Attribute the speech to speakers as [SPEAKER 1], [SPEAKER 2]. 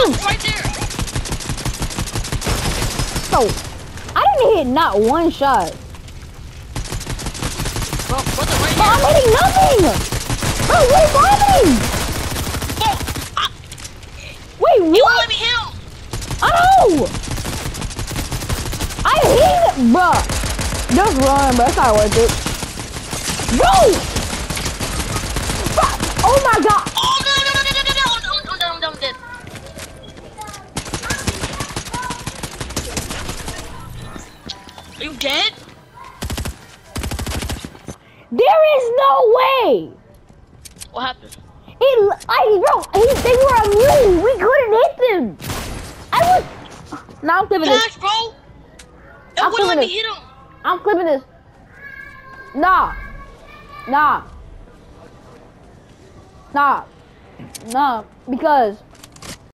[SPEAKER 1] him!
[SPEAKER 2] Right there!
[SPEAKER 1] Bro, I didn't hit not one shot.
[SPEAKER 2] Bro, brother, right
[SPEAKER 1] Bro,
[SPEAKER 2] here!
[SPEAKER 1] I'm hitting nothing! Bro, what is happening? Wait,
[SPEAKER 2] You
[SPEAKER 1] what?
[SPEAKER 2] won't let me hit him!
[SPEAKER 1] I know! I hate it, bro. Just run, bro. It's not worth it. Bro! Oh my god!
[SPEAKER 2] Oh, no, I'm dead. Are you dead?
[SPEAKER 1] There is no way!
[SPEAKER 2] What happened?
[SPEAKER 1] They were immune. We couldn't hit them. Now I'm clipping this.
[SPEAKER 2] Gosh, bro! It
[SPEAKER 1] I'm
[SPEAKER 2] wouldn't let me
[SPEAKER 1] clipping
[SPEAKER 2] hit him!
[SPEAKER 1] I'm clipping this. Nah, because